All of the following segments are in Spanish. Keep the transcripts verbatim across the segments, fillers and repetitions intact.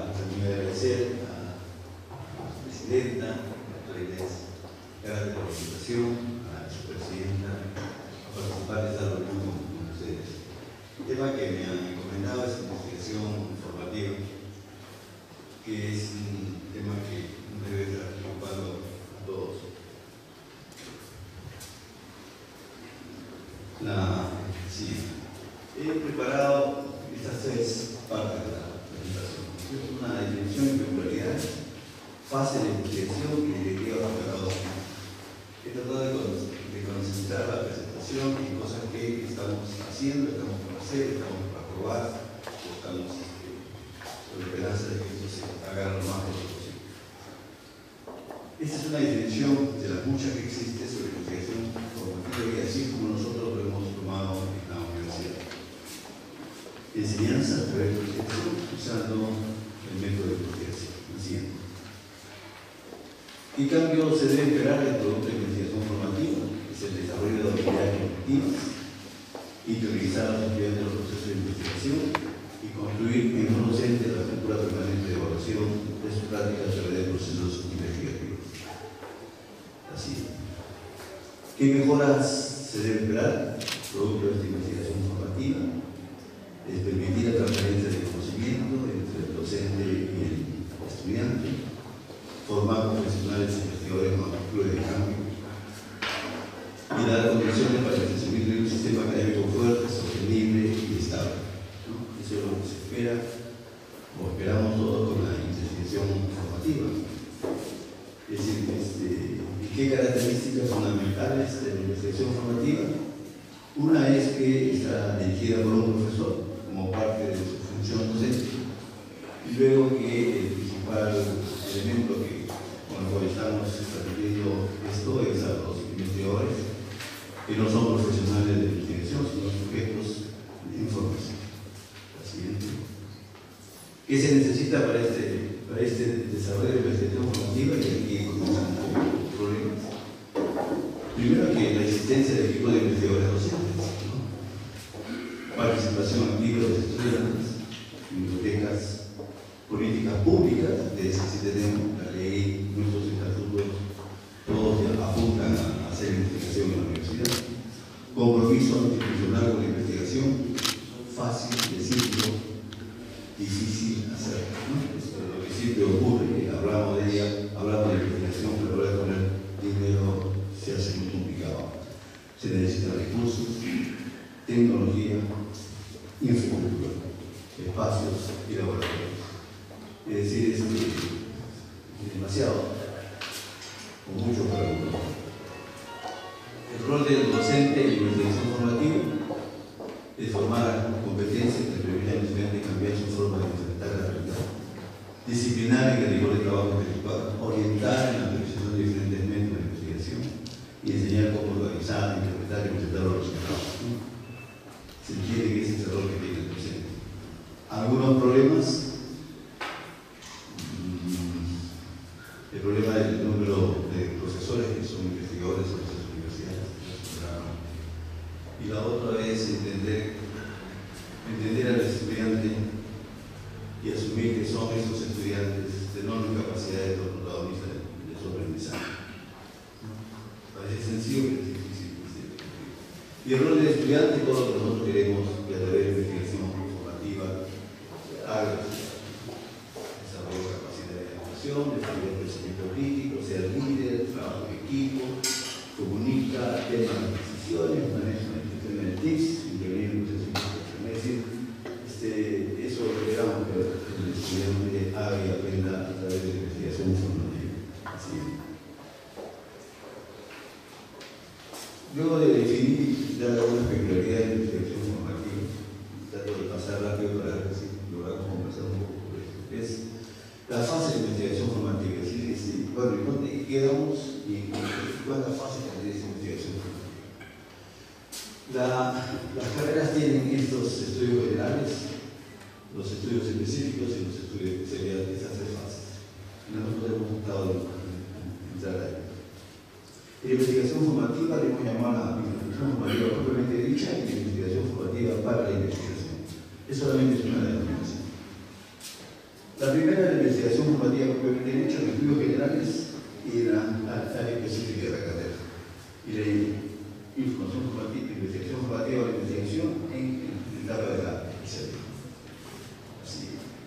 también agradecer a la presidenta, la doctora Inés Garate, por la invitación, a su presidenta, a participar de esta reunión con, con ustedes. El tema que me han encomendado es investigación formativa, que es un tema que debe estar preocupando a todos. La, sí, he preparado estas tres partes de la presentación. Una definición de peculiaridades, fase de investigación y directiva metodológica. He tratado de, con, de concentrar la presentación en cosas que estamos haciendo, estamos por hacer, estamos por aprobar, o estamos este, con la esperanza de que esto se haga lo más pronto posible. Esta es una definición de las muchas que existe sobre investigación formativa y así como nosotros lo hemos tomado en la universidad. Enseñanza a través de investigación usando el método de investigación. Siguiente. ¿Qué cambio se debe esperar del producto de investigación formativa? Es el desarrollo de habilidades cognitivas, interiorizar a los estudiantes de los procesos de investigación y construir en un docente la cultura permanente de evaluación de sus prácticas a través de procesos investigativos. Así. ¿Qué mejoras se debe esperar? Producto de esta investigación formativa es permitir la transferencia de conocimiento entre el docente y el estudiante, formar profesionales investigadores con actitudes de cambio y dar condiciones para el crecimiento de un sistema académico fuerte, sostenible y estable, ¿no? Eso es lo que se espera o esperamos todos con la investigación formativa. Es decir, este, ¿qué características fundamentales de la investigación formativa? Una es que está dirigida por un profesor como parte de su función docente, y luego que el principal elemento que, con el cual estamos estableciendo esto es a los investigadores que no son profesionales de investigación, sino sujetos de información. La siguiente. ¿Qué se necesita para este, para este desarrollo de investigación formativa? Y aquí comienzan los problemas. Primero, que la existencia de equipos de investigadores docentes, ¿no? Participación activa de los estudiantes, bibliotecas, políticas públicas, de esas sí tenemos la ley, nuestros estatutos, todos apuntan a hacer investigación en la universidad. Compromiso institucional con la investigación, fácil decirlo, difícil hacerlo, ¿no? Esto es lo que siempre ocurre, que hablamos de ella, hablamos de investigación, pero ahora de poner dinero se hace muy complicado. Se necesitan recursos, tecnología, infraestructura, espacios y laboratorios. Es decir, es, es demasiado, con mucho para uno. El rol del docente en la investigación formativa es formar competencias que permitan al estudiante cambiar su forma de enfrentar la realidad, disciplinar en el rigor de trabajo intelectual, orientar en la utilización de diferentes métodos de investigación y enseñar cómo organizar, interpretar y presentar los resultados, ¿no? Se entiende que ese es el rol que tiene el docente. Algunos problemas. El problema del número de profesores que son investigadores en nuestras universidades. Y la otra es entender, entender al estudiante y asumir que son esos estudiantes de enorme capacidad de los protagonistas de, de su aprendizaje. Parece sencillo, pero es difícil. Y el rol del estudiante, todo lo que nosotros queremos que a través de investigación formativa haga desarrollo de capacidad de adaptación, desarrollo de pensamiento crítico, ser líder, trabajo en equipo, comunica, toma decisiones, maneja la institución del T I C, intervenir en procesos de investigación. Es decir, este, eso esperamos que el estudiante haga y aprenda a través de la investigación formativa. Así es. Luego de definir ya algunas peculiaridades de la investigación formativa, trato de pasar rápido para ver si logramos conversar un poco sobre esto. Es la fase de investigación formativa, es decir, es, bueno, ¿y dónde quedamos y cuántas fases tendría esa investigación formativa? La, las carreras tienen estos estudios generales, los estudios específicos y los estudios especiales, esas tres fases. Nosotros hemos optado en entrar ahí. En la investigación formativa le hemos llamado a la investigación formativa propiamente dicha y la investigación formativa para la investigación. Es solamente una denominación. La primera es la investigación formativa propiamente dicha, en estudios generales y la área específica de la carrera. Y la información formativa, investigación formativa o la investigación en la etapa de la especialidad. Así.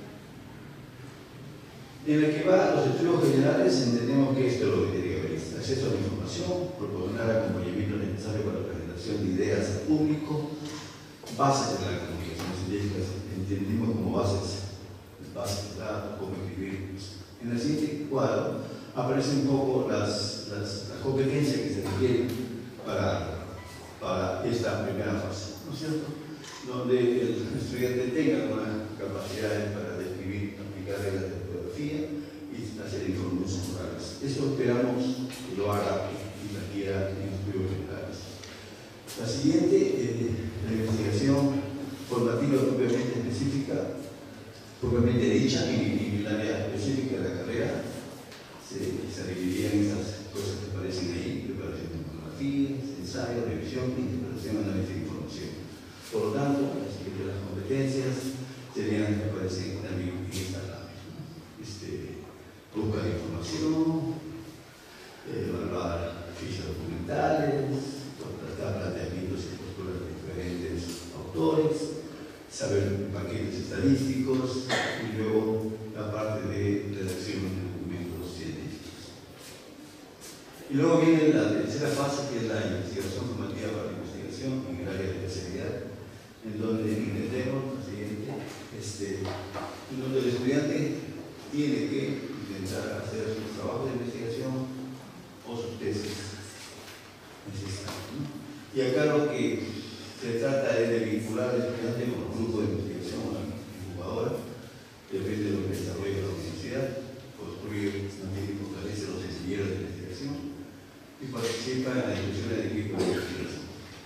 En la que va los estudios generales, entendemos que esto es lo que tiene que ver: acceso a la información, proporcionar acompañamiento necesario para la presentación de ideas al público, bases de la comunicación científica, entendimos como bases, bases de datos, cómo escribir. En el siguiente cuadro aparecen un poco las, las, las competencias que se requieren para, para esta primera fase, ¿no es cierto? Donde el estudiante tenga una capacidad para describir, aplicar reglas de ortografía y hacer informes orales. Eso esperamos que lo haga y la quiera en estudios generales. La siguiente, eh, la investigación formativa propiamente específica, propiamente dicha, en el área específica de la carrera, se, se dividirían esas cosas que aparecen ahí: preparación de monografías, ensayo, revisión, interpretación, análisis de información. Por lo tanto, las siguientes las competencias serían las que aparecen también en esta lámina. Este, busca de información, eh, evaluar fichas documentales, contrastar planteamientos y posturas de diferentes autores, saber paquetes estadísticos y luego la parte de redacción de documentos científicos. Y luego viene la tercera fase, que es la investigación formativa para la investigación en el área de especialidad, en donde entendemos lo siguiente, este, en donde el estudiante tiene que intentar hacer su trabajo de investigación o sus tesis necesarias, ¿no? Y acá lo que se trata es de vincular al estudiante con un grupo de investigación, una incubadora, depende de lo que desarrolle la universidad, construir, también fortalece los ingenieros de investigación y participa en la discusión del equipo de investigación.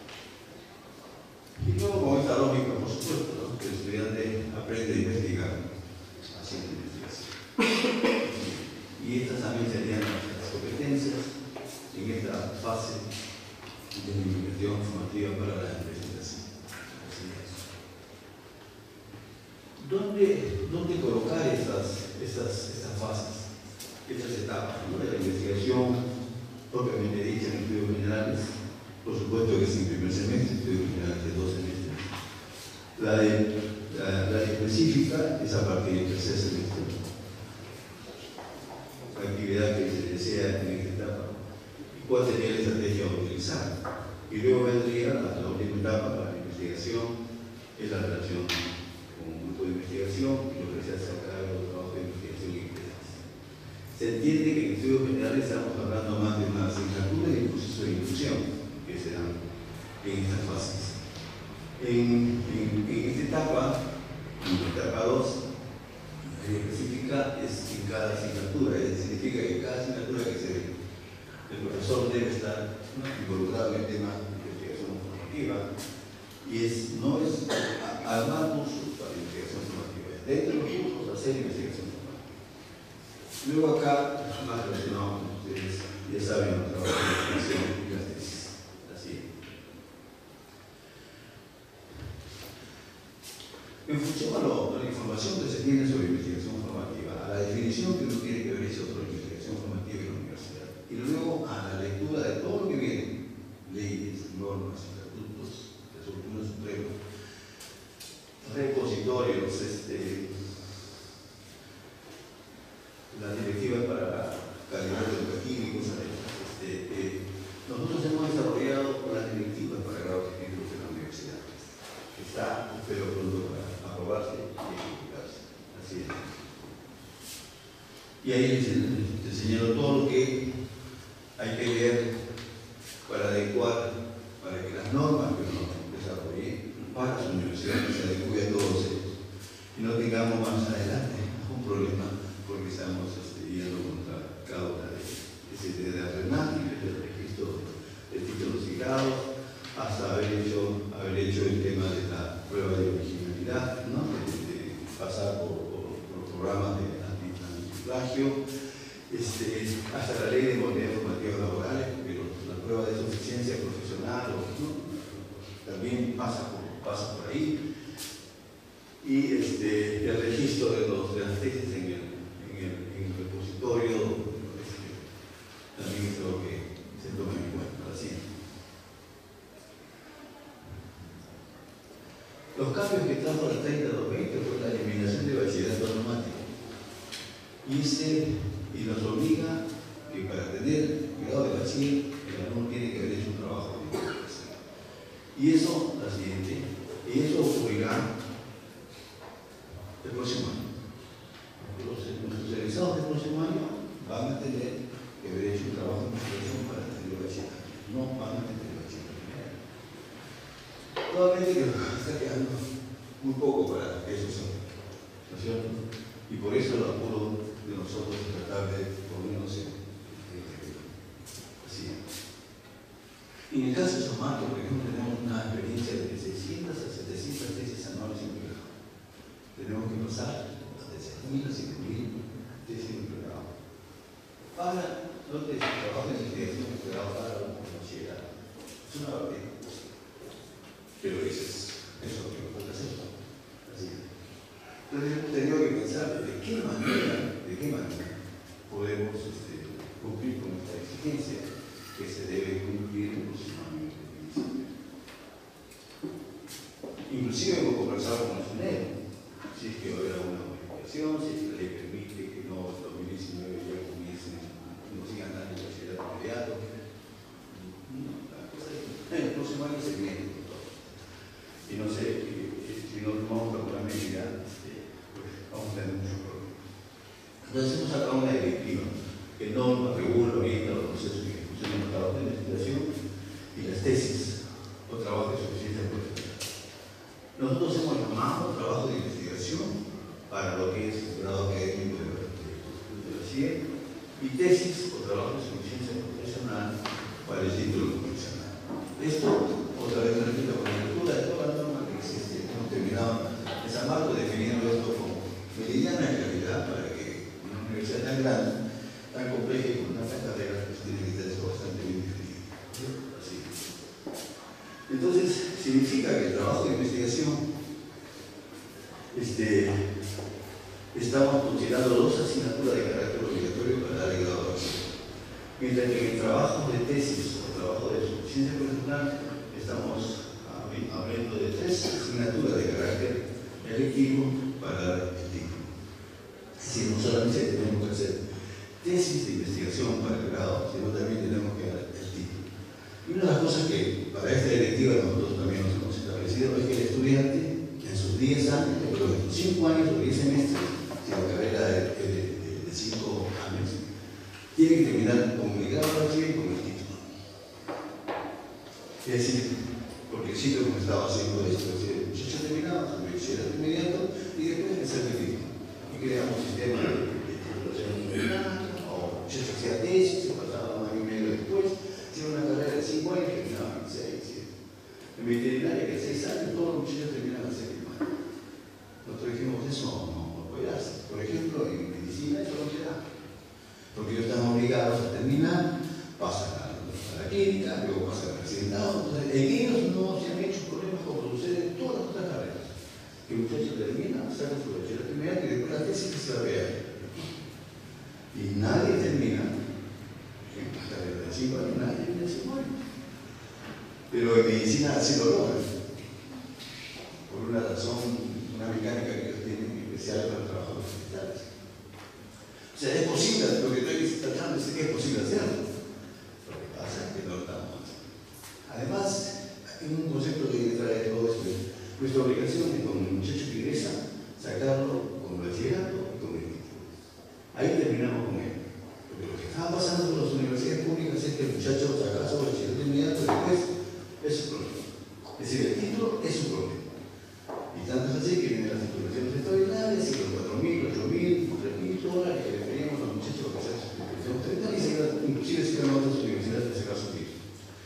Y luego, con esta lógica, por supuesto, ¿no?, que el estudiante aprende a investigar haciendo investigación. Y estas también serían las competencias en esta fase de la investigación formativa para la investigación. ¿Dónde, dónde colocar estas, estas, estas fases, estas etapas, ¿no?, de la investigación propiamente dicha en estudios generales? Por supuesto que es en primer semestre, estudios generales de dos semestres. La, de, la, la específica es a partir del tercer semestre. La actividad que se desea en esta etapa. ¿Cuál sería la estrategia a utilizar? Y luego vendría la, la última etapa para la investigación, es la relación con un grupo de investigación y lo que se hace a cargo del trabajo de investigación y empresas. Se entiende que en estudios generales estamos hablando más de una asignatura y un proceso de inclusión que se dan en estas fases. En, en, en esta etapa, en la etapa dos, la área específica es en cada asignatura, es, significa que cada asignatura que se ve, el profesor debe estar, ¿no?, involucrado en el tema de investigación formativa, y es, no es armar cursos para investigación formativa, es dentro de los cursos hacer investigación formativa. Luego acá, más relacionado con ustedes, ya saben, el trabajo de investigación y las tesis. Así es. En función a, lo, a la información que se tiene sobre investigación formativa, a la definición que uno tiene que ver sobre investigación formativa en la universidad, y luego a la lectura de todo lo que viene, leyes, normas, estatutos, resoluciones supremas, repositorios, este, las directivas para la calidad educativa y cosas de estas. Este, eh, nosotros hemos desarrollado las directivas para grados técnicos en la universidad, que está, espero pronto, para aprobarse y ejecutarse. Así es. Y ahí les, les enseñaron todo lo que hay que ver para adecuar, para que las normas que uno desarrolle para su universidad se adecue a todos ellos y no tengamos más adelante un problema porque estamos este, yendo contra cada una de ellas, desde la RENAC, desde el registro de títulos y grados, hasta haber hecho, haber hecho el tema de la prueba de originalidad, ¿no?, de, de pasar por, por, por programas de antiplagio, este, hasta la ley de modalidades formativas laborales, porque los, la prueba de suficiencia profesional, ¿no?, también pasa por, pasa por ahí, y este, el registro de, los, de las tesis en Y, este, y nos obliga que para tener el grado de bachiller, el alumno tiene que haber hecho un trabajo de investigación. Y eso, la siguiente, y eso ocurrirá el próximo año. Los, los egresados del próximo año van a tener que haber hecho un trabajo de investigación para tener el bachillerato. No van a tener el bachillerato. Probablemente que está quedando muy poco para esos años, ¿no es cierto? Y por eso el apuro de nosotros es tratar de ponernos en así. Y en el caso de San Marcos, por ejemplo, tenemos una experiencia de seiscientas a setecientas tesis anuales en programa. Tenemos que pasar de seis mil a cinco mil tesis en programa. Para no tesis, trabajo de investigación en programa para un bachillerato. Es una barbaridad. Pero eso es, eso es lo que nos falta hacer. Así. Entonces hemos tenido que pensar de qué manera, de qué manera podemos este, cumplir con esta exigencia que se debe cumplir en los años de principio. Inclusive hemos conversado con el SUNED, si es que va a haber alguna modificación, si es que la ley permite que no en dos mil diecinueve ya comiencen, no sigan dando el bachillerato inmediato. No, la cosa es que el próximo año se viene con todo. Y no sé, si no tomamos alguna medida, este, pues vamos a tener mucho problema. Entonces hemos sacado una directiva que no regula ahorita los procesos de ejecución de los trabajos de investigación y las tesis o trabajos de suficiencia profesional. Nosotros hemos llamado trabajo de investigación para lo que es el grado académico de la C I E y tesis o trabajo de suficiencia profesional para el título profesional. Esto, otra vez repito, con la lectura de toda la norma que existe, hemos terminado en San Marcos definiendo esto como meridiana claridad para que una universidad tan grande, tan compleja y con tantas carreras, pues tiene que estar eso bastante bien definido. Así. Entonces, significa que el trabajo de investigación, este, estamos considerando dos asignaturas de carácter obligatorio para dar el grado de bachiller. Mientras que en el trabajo de tesis o trabajo de suficiencia profesional estamos hablando de tres asignaturas de carácter electivo para dar el título. Es decir, no solamente tenemos que hacer tesis de investigación para el grado, sino también tenemos que dar el título. Y una de las cosas que para esta directiva nosotros también nos hemos establecido es que el estudiante en sus diez años, pero en sus cinco años o diez semestres, si la carrera de cinco años, tiene que terminar con el grado de bachiller y con el título. Es decir, porque el sitio como estaba haciendo esto, es decir, el muchacho terminaba su bachillerato inmediato y después empezar el título. Y creamos un sistema de titulación universitaria, o muchachos hacía tesis, se pasaba un año y medio después, hacía una carrera de cinco años y terminaban en seis, siete. En veterinaria, que seis años, todos los muchachos terminaban en séptimo año. Nosotros dijimos, eso no, no puede darse. Por ejemplo, en medicina eso no se da. Porque ellos están obligados a terminar, pasan a, a la clínica, luego pasan al accidentado. Entonces, en ellos no se han hecho problemas como sucede en todas las otras carreras. Que el muchacho termina, saca su bachillerato inmediato y después la tesis que se la vea. Y nadie termina, en la carrera de cinco años, nadie termina en cinco años. Pero en medicina así lo logran. Por una razón, una mecánica que ellos tienen especial para el trabajo de los hospitales. O sea, es posible, lo que estoy tratando es que es posible hacerlo. Lo que pasa es que no lo estamos haciendo. Además, hay un concepto que trae todo esto. Nuestra obligación es con el muchacho que ingresa, sacarlo con el bachillerato y con el título. Ahí terminamos con él. Porque lo que está pasando con las universidades públicas es que el muchacho saca su bachillerato inmediato y después es su problema. Es decir, el título es su problema. Y tanto es así que vienen las titulaciones extraordinarias y los cuatro mil, ocho mil, tres mil dólares que le pedíamos a los muchachos que hacen su titulación extraordinaria y se quedan, inclusive se quedan otras universidades de sacar su título.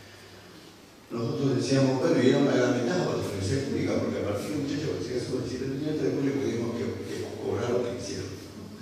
Nosotros decíamos, bueno, y era una gran ventaja para las universidades públicas, porque a partir de un muchacho que siga su bachillerato, después le podíamos que, que cobrar lo que quisiera.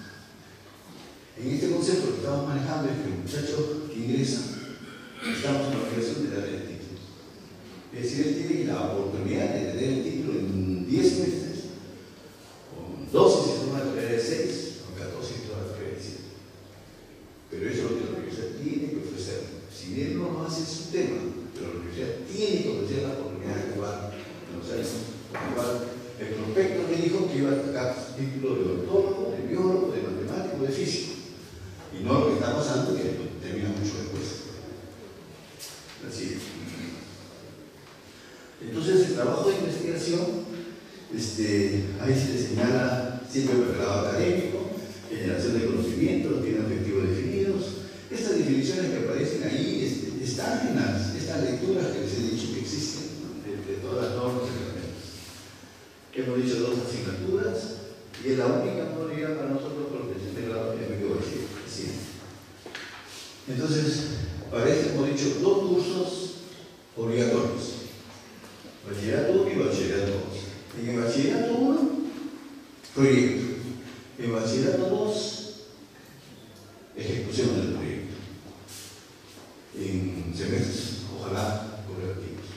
En este concepto que estamos manejando es que el muchacho que ingresa, estamos en la obligación de darle el título. Es decir, él tiene la oportunidad de tener el título en diez meses, con doce si es una carrera de seis, con catorce si es una carrera de siete. Pero eso es lo que la universidad tiene que ofrecer. Si él no lo hace, es su tema, pero la universidad tiene que ofrecer la oportunidad de jugar en los años. El prospecto me dijo que iba a sacar título de odontólogo, de biólogo, de matemático, de físico. conocimientos, tiene objetivos definidos. Estas definiciones que aparecen ahí este, están en las, estas lecturas que les he dicho que existen, ¿no? de, de todas las normas y reglamentos. Hemos dicho dos asignaturas y es la única modalidad para nosotros porque este grado es medio básico. Entonces, para esto hemos dicho dos cursos obligatorios, bachillerato uno y bachillerato dos. En el bachillerato uno, proyecto. En bachillerato dos, ejecución del proyecto. En semestres, ojalá correctivos,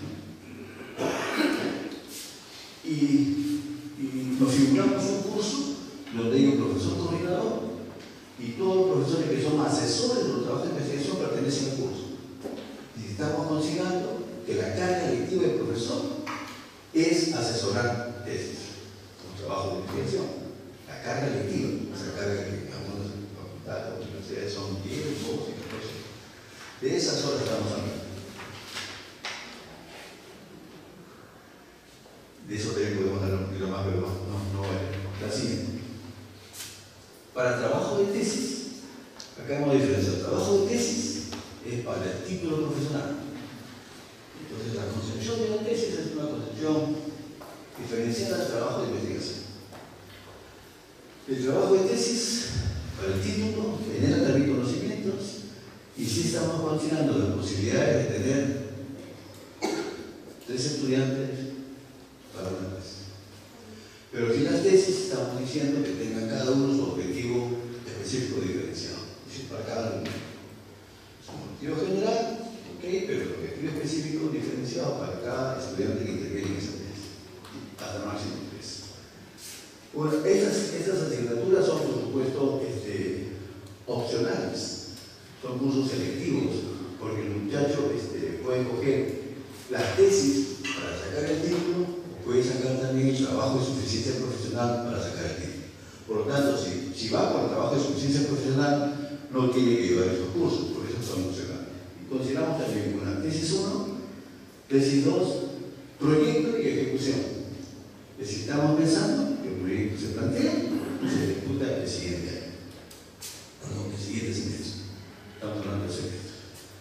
¿no? Y, y nos figuramos un curso donde hay un profesor coordinador y todos los profesores que son asesores de los trabajos de investigación pertenecen al curso. Y estamos considerando que la carga lectiva del profesor es asesorar tesis, los trabajos de investigación. La carga lectiva, esa carga que algunas facultades o universidades son diez, doce, catorce. De esas horas estamos hablando. De eso también podemos dar un poquito más, pero no, no, no vale. La siguiente. Para trabajo de tesis, acá hemos diferenciado. El trabajo de tesis es para el título profesional. Entonces, la concepción de la tesis es una concepción diferenciada del trabajo de investigación. El trabajo de tesis, para el título, genera también conocimientos y sí estamos considerando las posibilidades de tener tres estudiantes para una tesis. Pero si las tesis estamos diciendo que tengan cada uno su objetivo específico diferenciado. Es decir, para cada uno. Es un objetivo general, ok, pero el objetivo específico diferenciado para cada estudiante que interviene en esa tesis. Hasta máximo tres. Bueno, estas, estas asignaturas son, por supuesto, este, opcionales. Son cursos selectivos, porque el muchacho este, puede coger las tesis para sacar el título. Puede sacar también el trabajo de suficiencia profesional para sacar el título. Por lo tanto, si, si va por el trabajo de suficiencia profesional, no tiene que llevar estos cursos, por eso son opcionales. Y consideramos también una tesis uno, tesis dos, proyecto y ejecución. Es decir, estamos pensando que el proyecto se plantea y se ejecuta el siguiente año. Perdón, el siguiente semestre. Estamos hablando de semestre.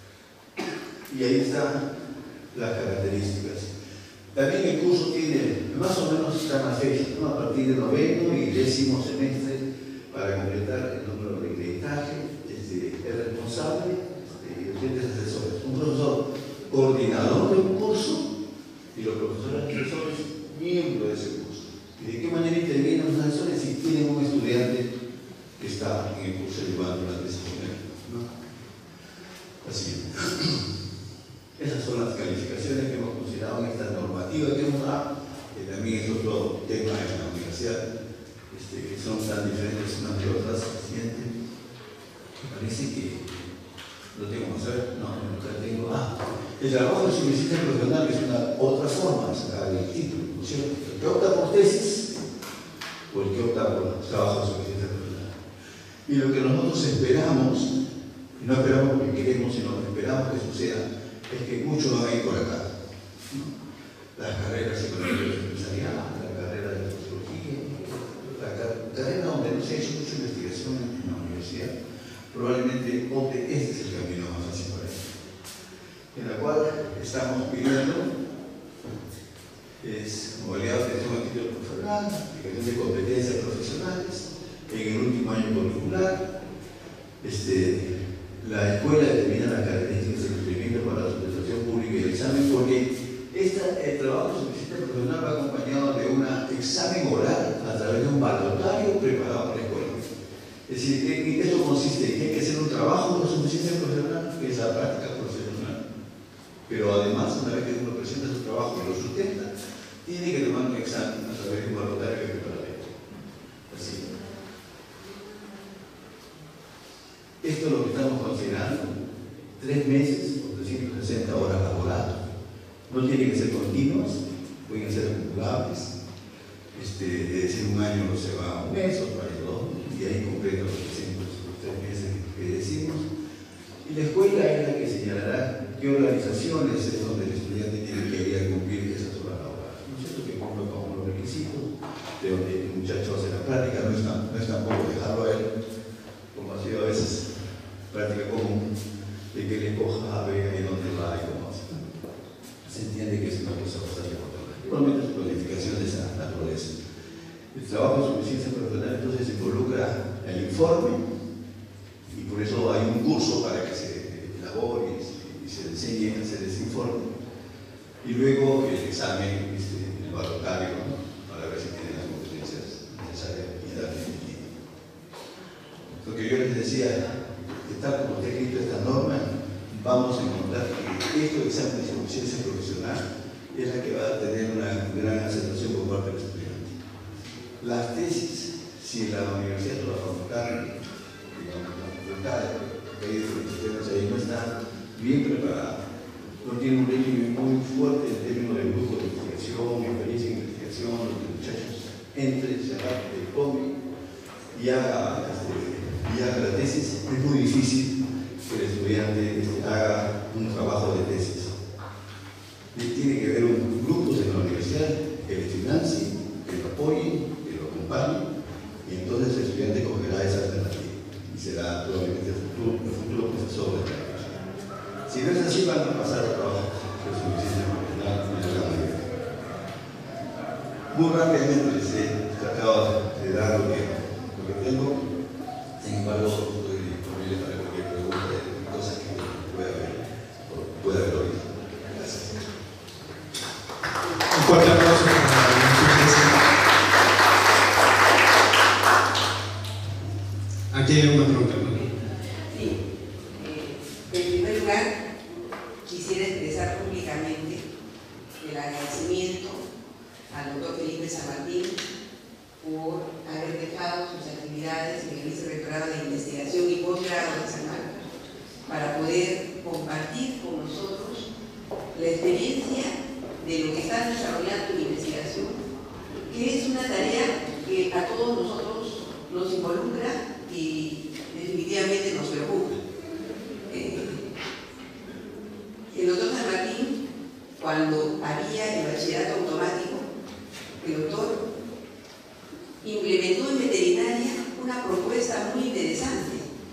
Y ahí están las características. También el curso tiene, más o menos están las fechas, ¿no? A partir del noveno y décimo semestre, para completar el número de acreditaje, este, el responsable este, y los clientes asesores. Un profesor coordinador de un curso y los profesores asesores miembros de ese curso. ¿Y de qué manera intervienen los asesores si tienen un estudiante que está en el curso llevando la tesis, ¿no? Así. Esas son las calificaciones que hemos considerado en esta normativa que hemos dado, que también es otro tema en la universidad, este, que son tan diferentes unas de otras. Siguiente. Me parece que lo tengo que hacer. No, no lo tengo. Ah, el trabajo de suficiencia profesional es una otra forma de sacar el título, ¿no es cierto? El que opta por tesis o el que opta por trabajo de suficiencia profesional. Y lo que nosotros esperamos, y no esperamos porque queremos, sino que esperamos que suceda, es que muchos van a ir por acá, ¿no? Las carreras económicas empresariales, la carrera de sociología, la car carrera donde no se ha hecho mucha investigación en la universidad, probablemente opte, este es el camino más fácil para ellos, en la cual estamos pidiendo es modalidad de obtención de título profesional, aplicación de competencias profesionales, en el último año curricular, este, la escuela determina las características del procedimiento para la suspensión pública y el examen, porque esta, el trabajo de suficiencia profesional va acompañado de un examen oral a través de un balotario preparado por la escuela. Es decir, esto consiste en que hay que hacer un trabajo de suficiencia profesional, que es la práctica profesional. Pero además, una vez que uno presenta su trabajo y lo sustenta, tiene que tomar un examen a través de un balotario que prepara la escuela. Así. Esto es lo que estamos considerando, tres meses o trescientas sesenta horas laborales. No tienen que ser continuas, pueden ser acumulables. Este, es decir, un año se va un mes, otro año dos, y ahí completa los trescientos, los tres meses que decimos. Y la escuela es la que señalará qué organizaciones es donde el estudiante tiene que ir a cumplir esas horas laborales. ¿No es cierto? Que cumpla con los requisitos de donde el muchacho hace la práctica, no es, tan, no es tampoco dejarlo a él como Por eso hay un curso para que se elabore y se, y se enseñe a hacer ese informe. Y luego el examen, este, el balotario, ¿no? Para ver si tienen las competencias necesarias y darle el título. Lo que yo les decía, que tal como está escrito esta norma, vamos a encontrar que este examen de suficiencia profesional es la que va a tener una gran aceptación por parte del estudiante. Las tesis, si la universidad o la facultad, digamos, la facultad que hay de los ahí no está bien preparada, no tiene un régimen muy fuerte en términos de grupo de investigación, experiencia de investigación, los muchachos entre, se tomen y haga, este, y haga la tesis, es muy difícil que el estudiante este, haga un trabajo de tesis. Y tiene que haber un grupo en la universidad que le financie, que lo apoye, que lo acompañe, y entonces el estudiante cogerá esa alternativa y será probablemente el futuro, el futuro profesor de la universidad. Si no es así, van a pasar a trabajo de suficiencia profesional en la gran mayoría. Muy rápidamente les he tratado de dar lo que, lo que tengo, sin embargo, estoy disponible para cualquier pregunta de cosas que pueda haber, pueda haber oído. Gracias. Un fuerte aplauso para la conferencia. Aquí hay una pregunta, ¿no? Sí. Eh, en primer lugar, quisiera expresar públicamente el agradecimiento al doctor Felipe San Martín por haber dejado sus actividades en el Vicerrectorado de Investigación y Posgrado de San Marcos para poder compartir con nosotros la experiencia de lo que están desarrollando en investigación, que es una tarea que a todos nosotros nos involucra y definitivamente nos preocupa. Eh, el doctor San Martín, cuando había el bachillerato automático, el doctor implementó en veterinaria una propuesta muy interesante,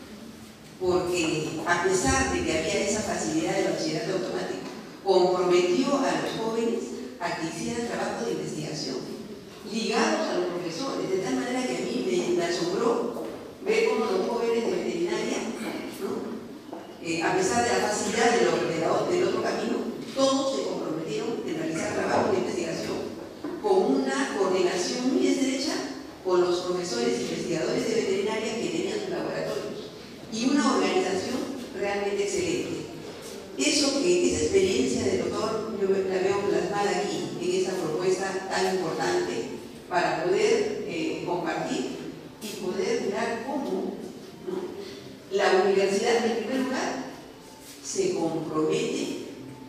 porque a pesar de que había esa facilidad de bachillerato automático, comprometió a los jóvenes a que hicieran trabajo de investigación, ligados a los profesores, de tal manera que a mí me, me asombró ver cómo los jóvenes de veterinaria, ¿no? eh, a pesar de la facilidad de lo, de la, del otro camino, todos se comprometieron en realizar trabajo de investigación con una coordinación muy estrecha con los profesores e investigadores de veterinaria que tenían sus laboratorios y una organización realmente excelente. Eso que esa experiencia del doctor yo la veo plasmada aquí en esa propuesta tan importante para poder eh, compartir y poder mirar cómo, ¿no?, la universidad en primer lugar se compromete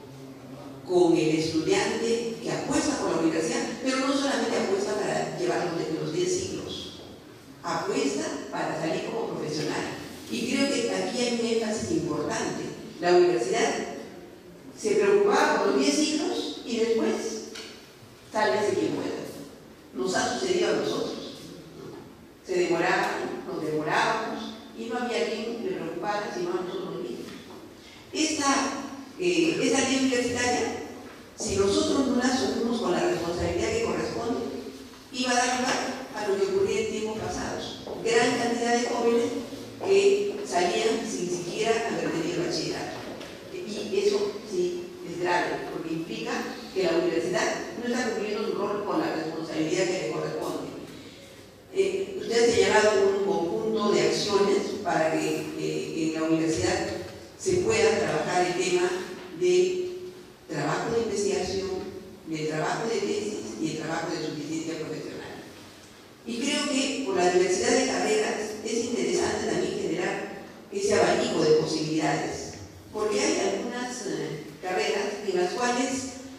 con el estudiante que apuesta por la universidad, pero no solamente apuesta para llevar los diez siglos, apuesta para salir como profesional. Y creo que aquí hay un énfasis importante. La universidad se preocupaba por los diez siglos y después, sálvese quien pueda. Nos ha sucedido a nosotros. Se demoraban, nos demorábamos y no había quien le preocupara sino a nosotros mismos. Esta, eh, esta ley universitaria, si nosotros no la asumimos con la responsabilidad que corresponde, iba a dar lugar a lo que ocurría en tiempos pasados. Gran cantidad de jóvenes que salían sin siquiera haber tenido bachillerato. Y eso sí es grave, porque implica que la universidad no está cumpliendo su rol con la responsabilidad que le corresponde. Eh, usted ha señalado un conjunto de acciones para que eh, en la universidad se pueda trabajar el tema de trabajo de investigación, de trabajo de tesis y de trabajo de suficiencia profesional. Y creo que por la diversidad de carreras es interesante también generar ese abanico de posibilidades, porque hay algunas eh, carreras en las cuales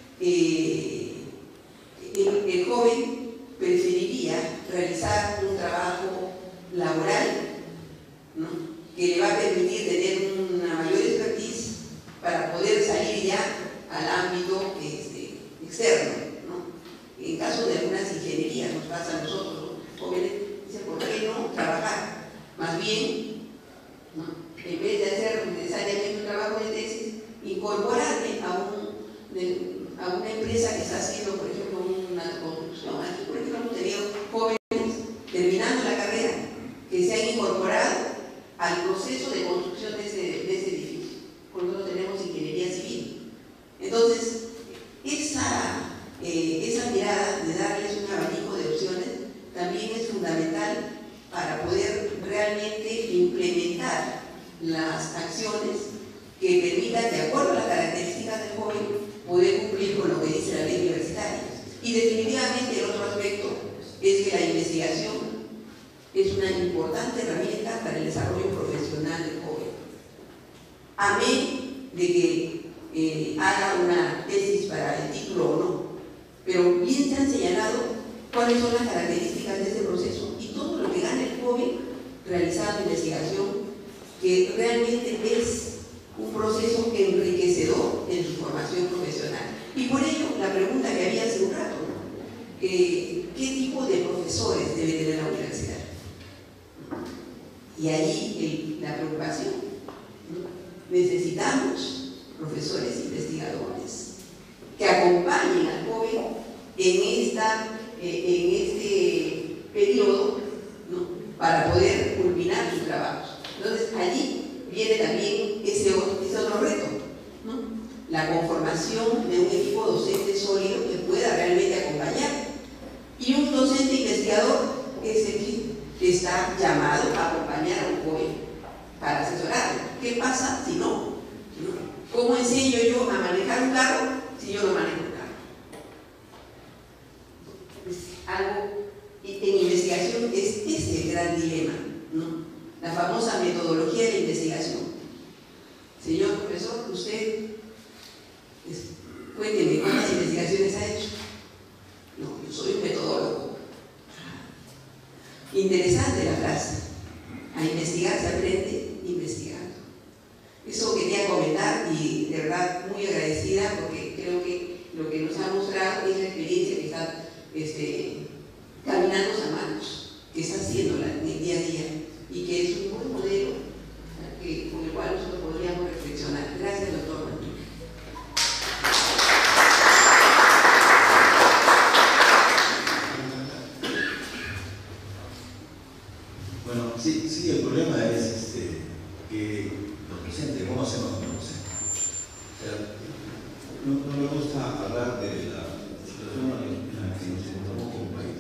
eh, el, el joven preferiría realizar un trabajo laboral, ¿no?, que le va a permitir tener una mayor expertise para poder salir ya al ámbito este, externo, ¿no? En caso de algunas ingenierías, nos pasa a nosotros, ¿no?, jóvenes, dicen, ¿por qué no trabajar? Más bien, ¿no?, en vez de hacer necesariamente un trabajo de tesis, incorporarme a, un, de, a una empresa que está haciendo, por ejemplo, una construcción. Aquí, por ejemplo, hemos tenido jóvenes terminando la carrera que se han incorporado al proceso de construcción las acciones que permitan, de acuerdo a las características del joven, poder cumplir con lo que dice la ley universitaria. Y definitivamente el otro aspecto es que la investigación es una importante herramienta para el desarrollo profesional del joven. Amén de que eh, haga una tesis para el título o no, pero bien se han señalado cuáles son las características de ese proceso y todo lo que gana el joven realizando investigación, que realmente es un proceso enriquecedor en su formación profesional. Y por ello, la pregunta que había hace un rato, ¿no? eh, ¿qué tipo de profesores debe tener la universidad? Y ahí el, la preocupación, ¿no? Necesitamos profesores investigadores que acompañen al joven en, esta, eh, en este periodo, ¿no? Para poder culminar sus trabajos. Entonces, allí viene también ese otro, ese otro reto, ¿no? La conformación de un equipo docente sólido que pueda realmente acompañar. Y un docente investigador es el que está llamado a acompañar a un joven para asesorarlo. ¿Qué pasa si no? ¿No? ¿Cómo enseño yo a manejar un carro si yo no manejo un carro? Es algo, en investigación es ese el gran dilema, ¿no? La famosa metodología de la investigación. Señor profesor, usted, pues, cuénteme cuántas investigaciones ha hecho. No, yo soy un metodólogo. Interesante la frase. A investigar se aprende investigando. Eso quería comentar y de verdad muy agradecida porque creo que lo que nos ha mostrado es la experiencia que está este, caminando a manos, que está haciendo en el día a día y que es un buen modelo que, con el cual nosotros podríamos reflexionar. Gracias, doctor Martín. Bueno, sí, sí, el problema es este, que los docentes, ¿cómo hacemos con los docentes? O sea, no, no me gusta hablar de la situación en la que nos encontramos como país.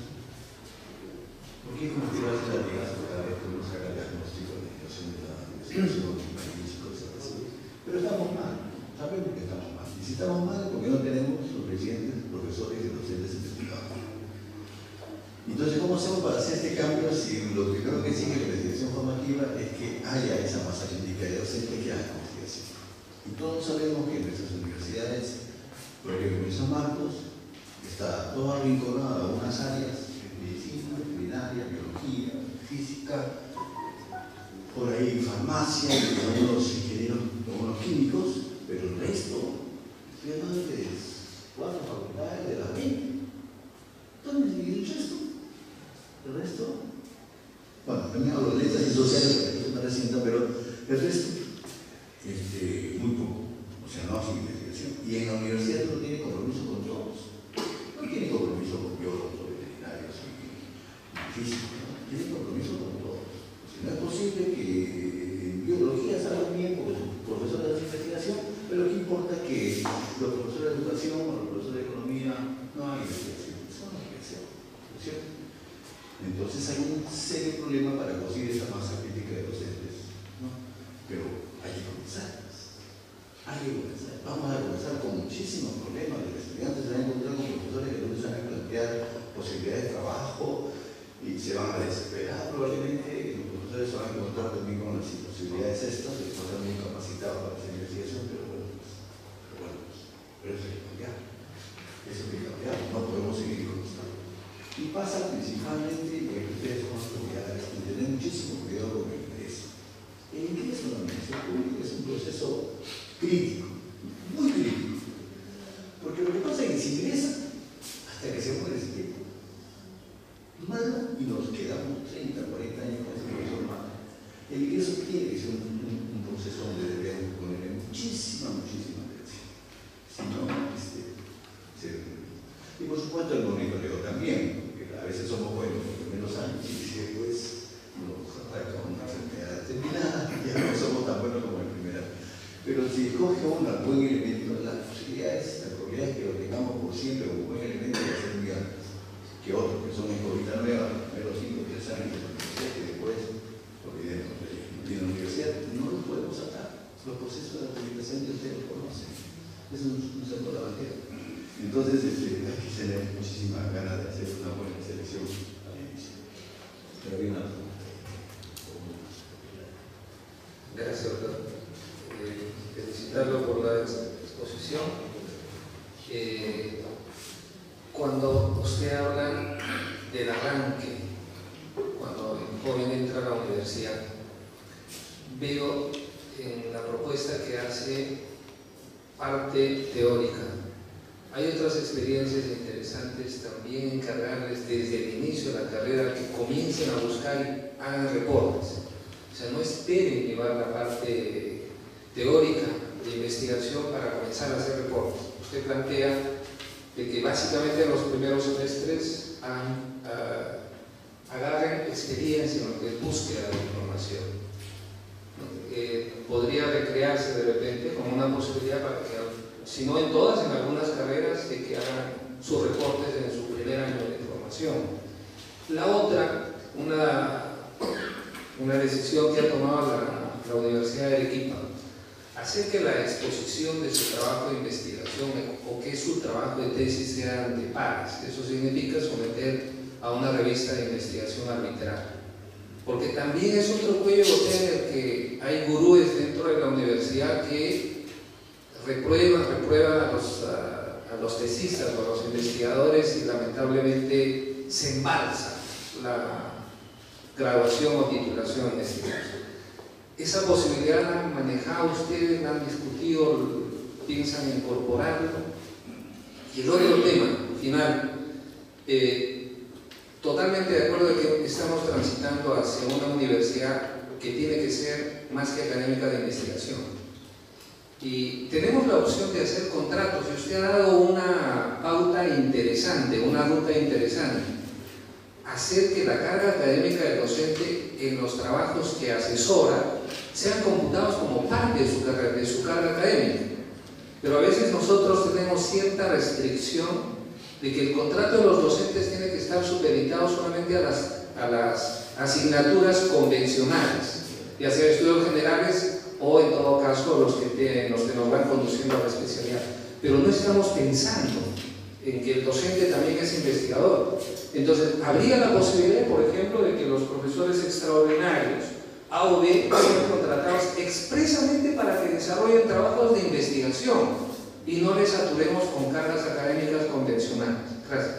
¿Por qué como que va a ser la ligazo cada vez que uno saca el diagnóstico de situación de la investigación en el país y cosas así? Pero estamos mal, sabemos que estamos mal. Y si estamos mal es porque no tenemos suficientes profesores y docentes investigadores. Entonces, ¿cómo hacemos para hacer este cambio si lo primero que sigue la investigación formativa es que haya esa masa crítica de docentes que haga investigación? Y todos sabemos que en nuestras universidades, por ejemplo, en San Marcos, está todo arrinconado a unas áreas de medicina, veterinaria, biología, física, por ahí farmacia, algunos ingenieros, algunos químicos, pero el resto, estoy hablando de cuatro facultades de las veinte. ¿Dónde se divide el resto? ¿El resto? Bueno, también hablo de letras y sociales, porque esto me resienta, pero el resto, este, muy poco. O sea, no hace investigación. Y en la universidad no tiene compromiso con todos. No tiene compromiso con biólogos, veterinarios y físicos, ¿no? Tiene compromiso con todos. O sea, no es posible que en biología salgan bien porque son profesores de investigación, pero ¿qué importa que los profesores de educación o los profesores de economía no hagan investigación? Eso no es investigación, ¿no es cierto? Entonces hay un serio problema para conseguir esa masa crítica de docentes, ¿no? Pero hay que comenzar. Hay que comenzar. Vamos a comenzar con muchísimos problemas. Los estudiantes se van a encontrar con profesores que no les van a plantear posibilidades de trabajo y se van a desesperar probablemente. Y los profesores se van a encontrar también con las posibilidades estas de estar muy capacitados para hacer investigación, pero bueno, pues, pero bueno, pues, pero eso hay que cambiar. Eso hay que cambiar. No podemos seguir como estamos. Y pasa principalmente en ustedes son autoridades y tener muchísimo cuidado con el ingreso. El ingreso en la administración pública es un proceso crítico, muy crítico. Porque lo que pasa es que se ingresa hasta que se muere ese tiempo. Malo y nos quedamos treinta, cuarenta años con ese profesor malo. El ingreso tiene que ser un, un, un proceso donde debemos ponerle muchísima, muchísima atención. Si no, este, se... Y por supuesto el monitoreo también. A veces somos buenos los primeros años y después nos ataca una enfermedad determinada y ya no somos tan buenos como el primer año. Pero si escoge un buen elemento, las posibilidades, las probabilidades que lo tengamos por siempre como buen elemento va a ser muy altas que otros que son escogidas nuevas, los primeros cinco o tres años de la universidad, que después olvidemos. En la universidad no Gracias, doctor. Eh, felicitarlo por la exposición. Eh, cuando usted habla del arranque, cuando el joven entra a la universidad, veo en la propuesta que hace parte teórica. Hay otras experiencias interesantes también, encargarles desde el inicio de la carrera que comiencen a buscar y hagan reportes. O sea, no esperen llevar la parte teórica de investigación para comenzar a hacer reportes. Usted plantea de que básicamente en los primeros semestres hagan, uh, agarren experiencia en lo que es búsqueda de información. Eh, podría recrearse de repente como una posibilidad para que, si no en todas, en algunas carreras, de que hagan sus reportes en su primer año de formación. La otra, una, una decisión que ha tomado la, la Universidad de Arequipa, hacer que la exposición de su trabajo de investigación o que su trabajo de tesis sea ante pares. Eso significa someter a una revista de investigación arbitral. Porque también es otro cuello de botella en el que hay gurúes dentro de la universidad que reprueban, reprueban a los, a, a los tesistas o a los investigadores y lamentablemente se embalsa la graduación o titulación en este caso. ¿Esa posibilidad la han manejado ustedes, la han discutido, piensan incorporarlo? Y el otro tema, final, eh, totalmente de acuerdo de que estamos transitando hacia una universidad que tiene que ser más que académica de investigación. Y tenemos la opción de hacer contratos, y usted ha dado una pauta interesante, una ruta interesante. Hacer que la carga académica del docente en los trabajos que asesora sean computados como parte de su carga, de su carga académica. Pero a veces nosotros tenemos cierta restricción de que el contrato de los docentes tiene que estar supeditado solamente a las, a las asignaturas convencionales, ya sea estudios generales o en todo caso los que, te, los que nos van conduciendo a la especialidad. Pero no estamos pensando en que el docente también es investigador. Entonces, habría la posibilidad, por ejemplo, de que los profesores extraordinarios A o B sean contratados expresamente para que desarrollen trabajos de investigación y no les saturemos con cargas académicas convencionales. Gracias.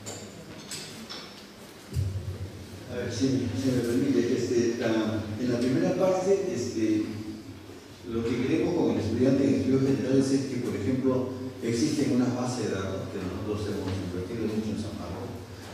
A ver, si, si me permite, este, la, en la primera parte, este, lo que queremos con el estudiante en estudios generales es que, por ejemplo, existen una base de datos que nosotros hemos invertido mucho en San Marcos.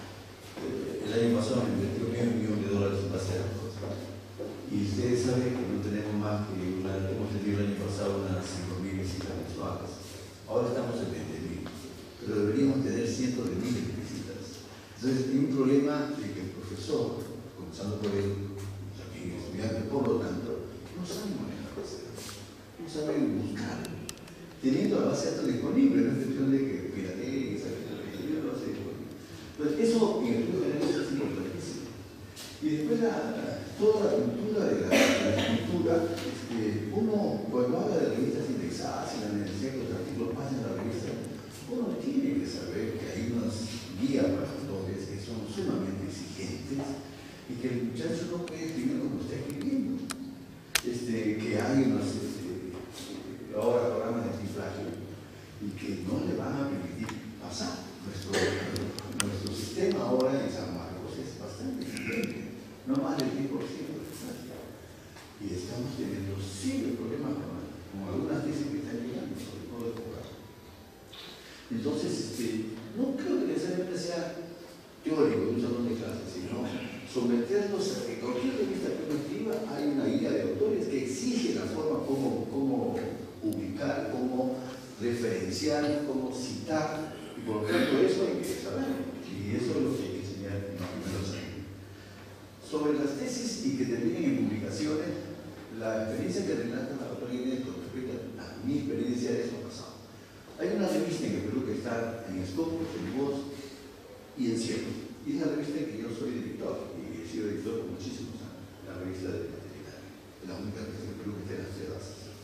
El año pasado me invertió medio millón de dólares en base de datos. Y ustedes saben que no tenemos más que una, hemos tenido el año pasado unas cinco mil visitas mensuales. Ahora estamos en veinte mil, pero deberíamos tener cientos de miles de visitas. Entonces, hay un problema de que el profesor, comenzando por él, también el estudiante, por lo tanto, no sabe manejar base de datos, no sabe buscar, teniendo la base de datos disponible, no es cuestión de que piratee, que saque la ley, no sé. Pues eso en el estudio general es importantísimo. Y después la, la, toda la cultura de la, de la escritura, este, uno cuando habla de revistas indexadas y la necesidad que los artículos pasen a la revista, uno tiene que saber que hay unas guías para autores que son sumamente exigentes y que el muchacho no puede escribir como está escribiendo. Este, que hay unos este, ahora programas de antiplagio y que no le van a permitir pasar. Nuestro, nuestro sistema ahora en San Marcos es bastante exigente. No más del diez por ciento de plagio. Y estamos teniendo serios problemas con, con algunas tesis que están llegando, sobre todo de posgrado. Entonces, este, no creo que necesariamente sea teórico en un salón de clases, sino someternos a que cualquier revista que uno escriba hay una guía de autores que exige la forma como, como ubicar, cómo referenciar, cómo citar, y por lo tanto eso hay que saber, y eso es lo que hay que enseñar en los primeros años. Sobre las tesis y que terminen en publicaciones, la experiencia que relata la doctora Inés con respecto a mi experiencia es lo pasado. Hay una revista en el Perú que está en Scopus, en Voz y en Cielo. Y es la revista en que yo soy director, y he sido director por muchísimos años, la revista de veterinaria, la única revista en el Perú que está en las ciudades.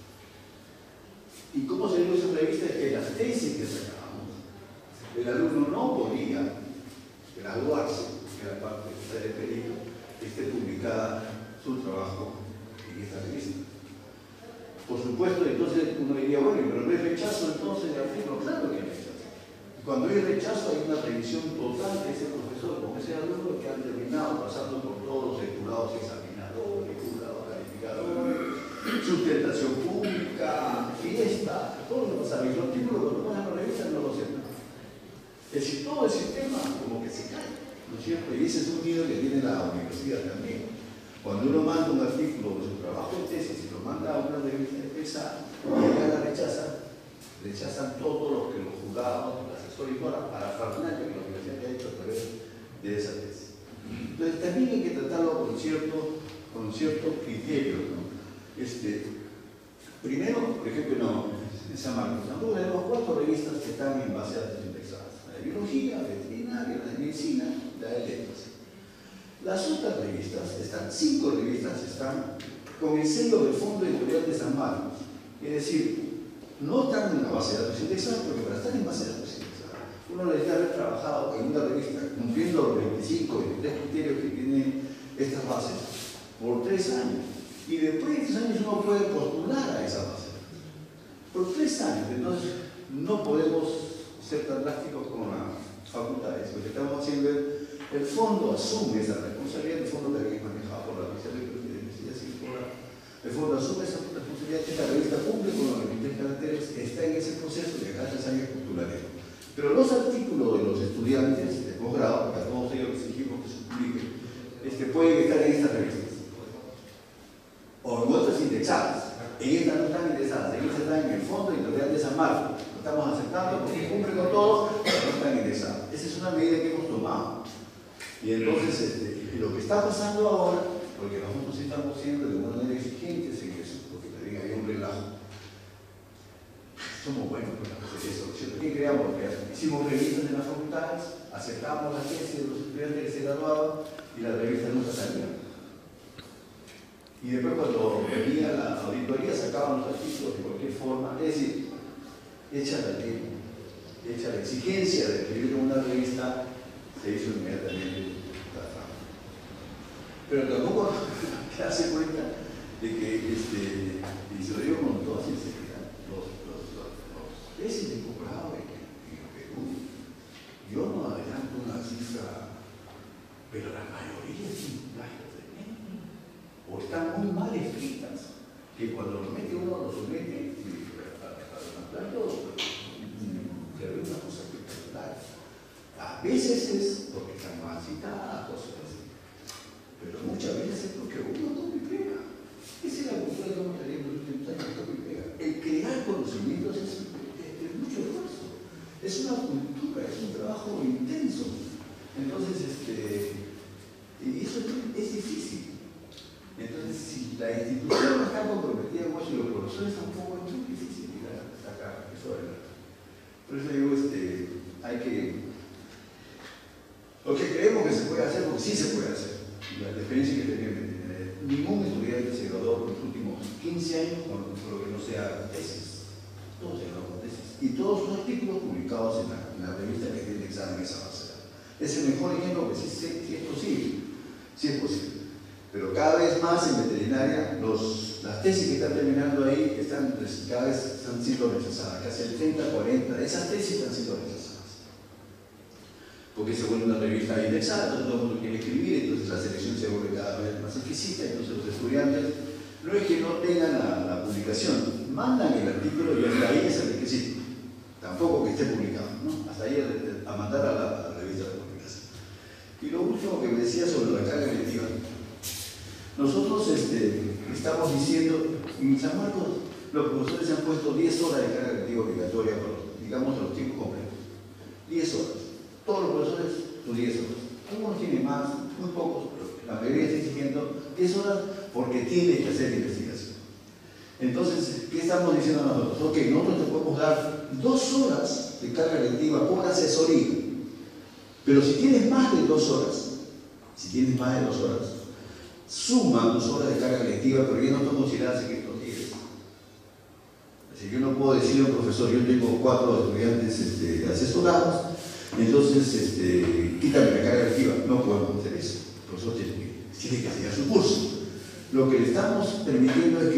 ¿Y cómo se dio esa revista? Es que las tesis que sacábamos, el alumno no podía graduarse, que era parte de la experiencia, esté publicada su trabajo en esta revista. Por supuesto, entonces uno diría, bueno, pero no hay rechazo entonces de artículo. Claro que hay rechazo. Cuando hay rechazo hay una revisión total de ese profesor con ese alumno que han terminado pasando por todos los jurados examinadores, jurados calificadores, sustentación pública, fiesta, todo lo que pasa. Los artículos cuando pasan la revista no lo sepan. Es decir, todo el sistema como que se cae, ¿no es cierto? Y ese es un miedo que tiene la universidad también. Cuando uno manda un artículo de su trabajo de tesis y lo manda a una revista de prensa y ella la rechaza, rechazan todo lo que los juzgados, los asesores y toda la parafernalia que la universidad ha hecho a través de esa tesis. Entonces también hay que tratarlo con cierto, con cierto criterio, ¿no? Este, primero, por ejemplo, no, en San Marcos, nosotros tenemos cuatro revistas que están en base a datos indexadas: la de biología, la veterinaria, la de medicina, la de letras. Las otras revistas, están, cinco revistas están con el sello del Fondo Editorial de San Marcos. Es decir, no están en la base de datos indexadas, porque para estar en base de datos indexadas, uno debería haber trabajado en una revista cumpliendo los veinticinco, veintitrés criterios que tienen estas bases por tres años. Y después de tres años uno puede postular a esa base. Por tres años, entonces no podemos ser tan drásticos con las facultades. Lo que estamos haciendo es, el fondo asume esa responsabilidad, el fondo también es manejado por la Universidad de Investigación. El fondo asume esa responsabilidad, que la revista pública con los veintitrés caracteres está en ese proceso de cada tres años postularemos. Pero los artículos de los estudiantes de posgrado, que a todos ellos les exigimos que se publiquen, es que pueden estar en estas revistas. O en otras indexadas. En estas no están indexadas, en estas están en el Fondo Editorial de San Marcos. Lo estamos aceptando porque cumplen con todo, pero no están indexadas. Esa es una medida que hemos tomado. Y entonces, este, lo que está pasando ahora, porque nosotros estamos siendo de una manera exigentes en eso, porque también había un relajo. Somos buenos para hacer eso, ¿cierto? ¿Qué creamos? Que hicimos revistas en las facultades, aceptamos la tesis de los estudiantes que se graduaban y las revistas nunca salían. Y después cuando venía la auditoría sacaban los artículos de cualquier forma, es decir, hecha la ley, hecha la exigencia de escribir una revista, se hizo inmediatamente la trama. Pero tampoco se hace cuenta de que, este, y se lo digo con toda sinceridad, los, los, los, los tesis de posgrado en, en Perú, yo no adelanto una cifra, pero la mayoría es un plagio tremendo, o están muy mal escritas, que cuando lo mete uno, lo somete, y para un plagio, se ve una cosa espectacular. A veces es porque están mal citadas, cosas así. Pero muchas veces es porque uno copia y pega. Esa es la cultura que estamos teniendo en los últimos años, copia y pega. El crear conocimientos es, es, es mucho esfuerzo. Es una cultura, es un trabajo intenso. Entonces, este, y eso es, es difícil. Entonces, si la institución no está comprometida con eso y los profesores tampoco, es muy difícil ir a sacar eso adelante. Por eso digo, este, hay que... Lo que creemos que se puede hacer, porque sí se puede hacer. La experiencia que tenemos, eh, ningún estudiante se graduó en los últimos quince años con lo que no sea tesis. Todos se graduaron con tesis. Y todos sus artículos publicados en la, en la revista que tiene examen esa base. Es el mejor ejemplo que sí, sí, sí es posible. Sí es posible. Pero cada vez más en veterinaria, los, las tesis que están terminando ahí están, cada vez están siendo rechazadas. Casi el treinta, cuarenta de esas tesis están siendo rechazadas. Porque se vuelve una revista indexada, entonces todo el mundo quiere escribir, entonces la selección se vuelve cada vez más exquisita, entonces los estudiantes no es que no tengan la, la publicación, mandan el artículo y hasta ahí es el requisito, tampoco que esté publicado, ¿no? Hasta ahí a, a mandar a la, a la revista de publicación. Y lo último que me decía sobre la carga lectiva, nosotros este, estamos diciendo, en San Marcos los profesores han puesto diez horas de carga lectiva obligatoria, por, digamos, a los tiempos completos, diez horas. Todos los profesores sus diez horas. Algunos tienen más, muy pocos, pero la mayoría está exigiendo diez horas porque tiene que hacer investigación. Entonces, ¿qué estamos diciendo nosotros? Ok, nosotros te podemos dar dos horas de carga lectiva por asesoría, pero si tienes más de dos horas, si tienes más de dos horas, suma dos horas de carga lectiva, pero ya no estamos consideradas en estos días. Así que yo no puedo decirle a un profesor, yo tengo cuatro estudiantes este, asesorados, entonces, este, quítame la carga lectiva. No podemos hacer eso. El profesor tiene que, tiene que hacer su curso. Lo que le estamos permitiendo es que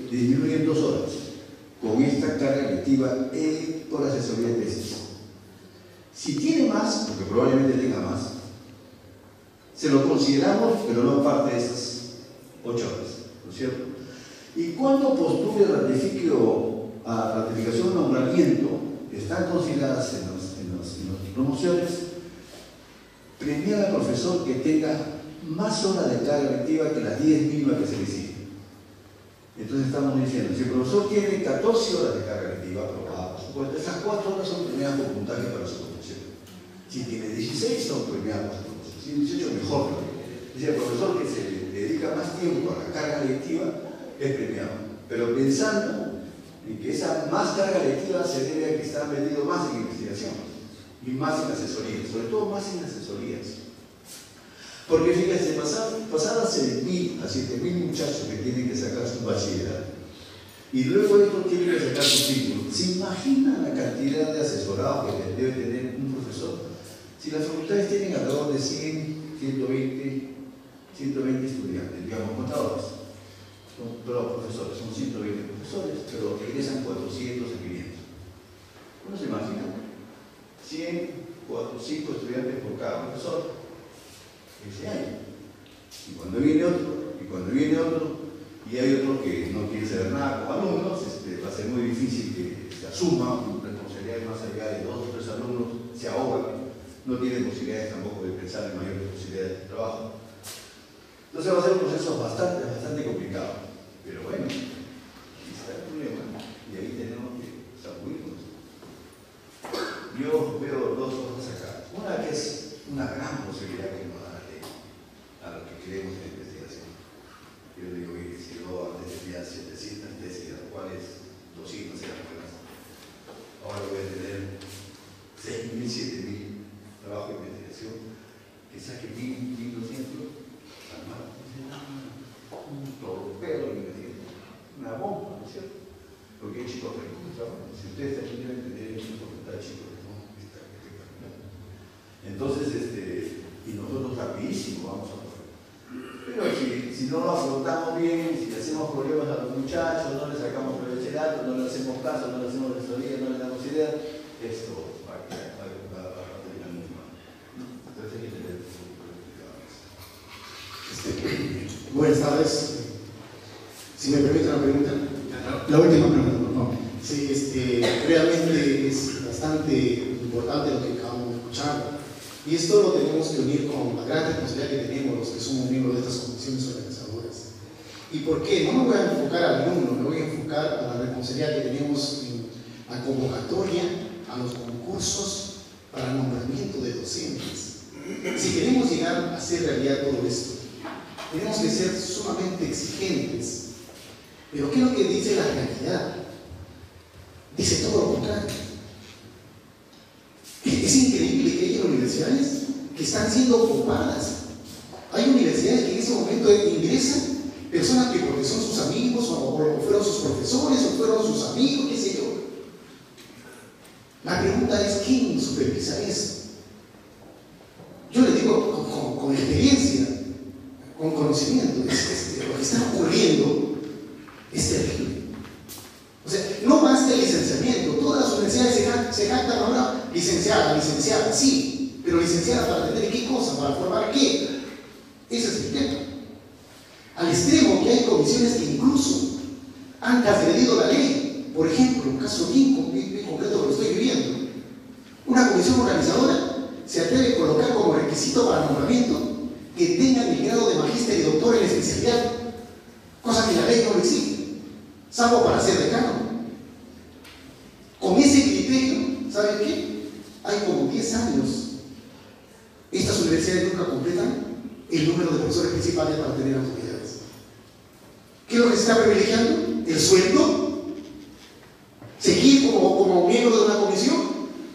disminuyen dos horas con esta carga lectiva eh, por asesoría de tesis. Si tiene más, porque probablemente tenga más, se lo consideramos, pero no parte de esas ocho horas, ¿no es cierto? Y cuando postule ratifique o a ratificación o nombramiento, están consideradas en, los, en, los, en las promociones, premiar al profesor que tenga más horas de carga lectiva que las diez mínimas que se le exigen. Entonces estamos diciendo, si el profesor tiene catorce horas de carga lectiva aprobada, por supuesto, esas cuatro horas son premiadas por puntaje para su promoción. Si tiene dieciséis, son premiadas por promoción. Si tiene dieciocho, mejor. Es decir, el profesor que se dedica más tiempo a la carga lectiva es premiado. Pero pensando en que esa más carga lectiva se debe a que está metido más en investigación y más en asesorías, sobre todo más en asesorías. Porque fíjense, pasaban, pasaban seis mil a siete mil muchachos que tienen que sacar su bachillerato y luego estos tienen que sacar su título. ¿Se imaginan la cantidad de asesorados que debe tener un profesor? Si las facultades tienen alrededor de cien, ciento veinte, ciento veinte estudiantes, digamos, contadores, son, pero profesores, son ciento veinte profesores, pero regresan cuatrocientos a quinientos. ¿Uno se imagina? cien, cinco estudiantes por cada profesor. Ese año. Y cuando viene otro, y cuando viene otro, y hay otro que no quiere saber nada con alumnos, este, va a ser muy difícil que se asuma responsabilidades más allá de dos o tres alumnos, se ahogan, no tienen posibilidades tampoco de pensar en mayores posibilidades de trabajo. Entonces va a ser un proceso bastante, bastante complicado. Pero bueno, aquí está el problema, y ahí tenemos que sacudirnos. Yo veo dos cosas acá. Una que es una gran posibilidad que nos da la ley a lo que queremos en la investigación. Yo digo que si yo antes tenía setecientas tesis, de las cuales doscientas eran buenas, ahora voy a tener seis mil, siete mil trabajos de investigación, que saque mil, mil doscientos, un torpeo de investigación, una bomba, ¿no es cierto? Porque hay chicos que les trabajan. Si ustedes también deben tener una facultad de chicos que no están espectaculares. Entonces, este, y nosotros rapidísimo vamos a poder. Pero si, si no lo afrontamos bien, si le hacemos problemas a los muchachos, no les sacamos provecho, no le hacemos caso, no le hacemos asesoría, no le damos idea, esto va a quedar, va, va, va a terminar muy mal. Entonces hay que tener un poco de cuidado. Este, buenas tardes. Si me permiten una pregunta. La última pregunta, por favor. Sí, este, realmente es bastante importante lo que acabamos de escuchar. Y esto lo tenemos que unir con la gran responsabilidad que tenemos los que somos miembros de estas comisiones organizadoras. ¿Y por qué? No me voy a enfocar al alumno, me voy a enfocar a la responsabilidad que tenemos en la convocatoria, a los concursos para el nombramiento de docentes. Si queremos llegar a hacer realidad todo esto, tenemos que ser sumamente exigentes. Pero ¿qué es lo que dice la realidad? Dice todo lo contrario. Es increíble que haya universidades que están siendo ocupadas. Hay universidades que en ese momento ingresan personas que porque son sus amigos o, o fueron sus profesores o fueron sus amigos, qué sé yo. La pregunta es, ¿quién supervisa eso? Yo le digo con, con, con experiencia, con conocimiento, es, es, lo que está ocurriendo es terrible. O sea, no basta el licenciamiento. Todas las universidades se, jactan, se jactan ahora licenciada, licenciada, sí, pero licenciada para atender qué cosa, para formar qué. Ese es el tema. Al extremo que hay comisiones que incluso han transgredido la ley. Por ejemplo, un caso bien, bien concreto que lo estoy viviendo. Una comisión organizadora se atreve a colocar como requisito para nombramiento que tengan el grado de magíster y doctor en la especialidad, cosa que la ley no lo exige, salvo para ser decano. Con ese criterio, ¿saben qué? Hay como diez años. Estas universidades nunca completan el número de profesores principales para tener autoridades. ¿Qué es lo que se está privilegiando? ¿El sueldo? ¿Seguir como, como miembro de una comisión?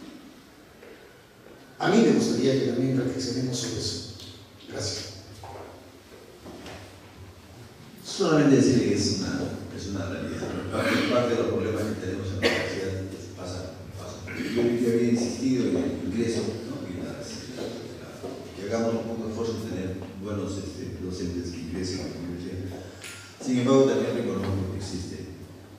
A mí me gustaría que también reflexionemos sobre eso. Gracias. Solamente decirle que es una, es una realidad. Parte, parte de los problemas que tenemos en la universidad pasa, pasa. Yo, yo había insistido en el ingreso, ¿no? Y la, la, la, que hagamos un poco de esfuerzo en tener buenos este, docentes que ingresen a la universidad. Sin embargo, también reconozco que existe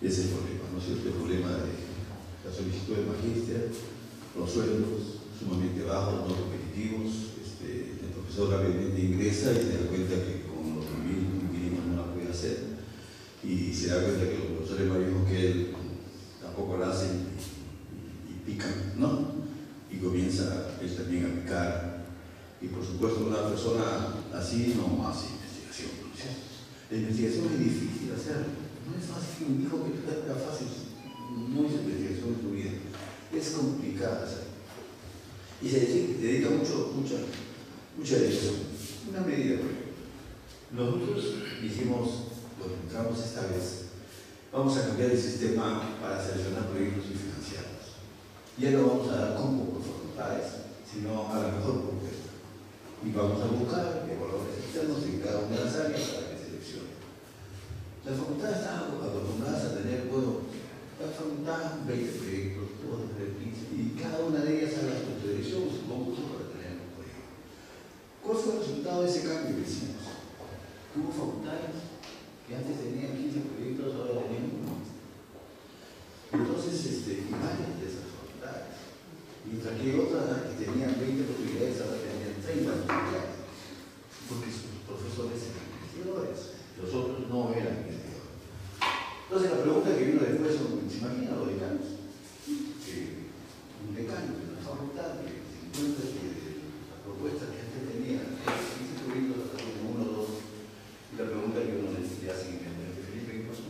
es el problema, ¿no es cierto? El problema de la solicitud de magíster, los sueldos sumamente bajos, no competitivos. Este, el profesor rápidamente ingresa y se da cuenta que con los mínimos no la puede hacer, y se da cuenta que los profesores más viejos que él tampoco la hacen y, y, y pican, ¿no? Y comienza él también a picar. Y por supuesto una persona así no hace investigación, ¿no es cierto? La investigación es difícil hacerlo, no es fácil. Un hijo que era fácil, no hizo investigación en tu vida, es complicada hacerlo. Y se dedica mucho, mucha, mucha dedicación. Una medida, por ejemplo. Nosotros hicimos, lo que entramos esta vez, vamos a cambiar el sistema para seleccionar proyectos y financiarlos. Ya no vamos a dar como por facultades, sino a la mejor propuesta. Y vamos a buscar evaluadores externos en cada una de las áreas para que seleccione. Las facultades están acostumbradas a tener, bueno, la facultad, veinte proyectos, todos de quince, y cada una de ellas haga su selección, su concurso para tener un proyecto. ¿Cuál fue el resultado de ese cambio que hicimos? Hubo facultades que antes tenían quince proyectos, ahora tenían uno. Entonces, este, y varias de esas facultades. Mientras que otras que tenían veinte posibilidades, ahora tenían treinta posibilidades. Porque sus profesores eran investigadores, los otros no eran investigadores. Entonces la pregunta que vino después, ¿se imaginan los decanos? Que un decano de una facultad que se encuentra que las propuestas que antes tenía, quince proyectos, hasta tiene uno o dos, y la pregunta que uno le hace en el Felipe, ¿qué pasó?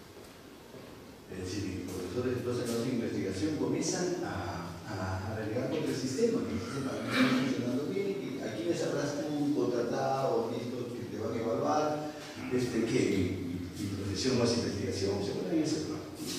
Es decir, los profesores entonces no hacen investigación, comienzan a, a, a relegar contra el sistema, que el sistema no está funcionando bien, y aquí les habrás tú contratado, listo, que te van a evaluar, este, que mi profesión no es investigación, se pone ahí ese plan.